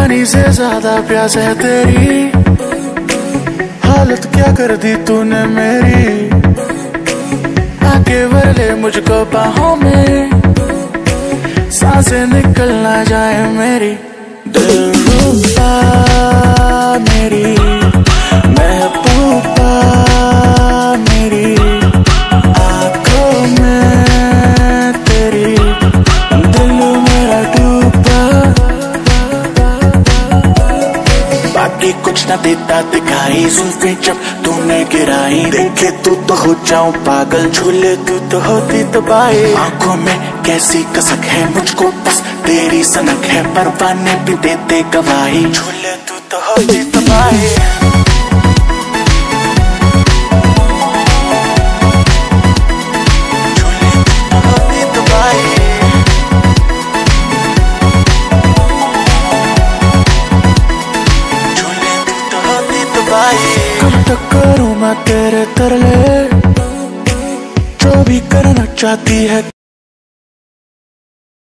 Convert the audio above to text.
पानी से ज्यादा प्यास है तेरी, हालत क्या कर दी तूने मेरी। आके भर ले मुझको बाहों में, सांसें निकल ना जाए मेरी। दिलरुबा मेरी महबूबा मेरी, आँखों में तेरी दिल मेरा डूबा। बाकी कुछ न देता दिखाई, जुल्फें जब तूने गिराई, देखे तू तो हो जाऊं पागल, झूले तू तो होती तबाही। आंखों में कैसी कसक है, मुझको बस तेरी सनक है, परवाने भी देते गवाही, झूले तू तो होती तबाही। कब तक करूँ मैं तेरे तरले, जो भी करना चाहती है